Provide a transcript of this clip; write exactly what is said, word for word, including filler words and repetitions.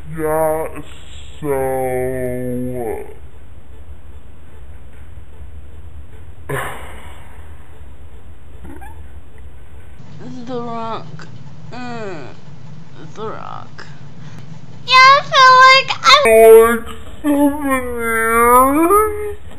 Yeah, so... The Rock. Mm, the Rock. Yeah, I feel like I'm... Like seven years?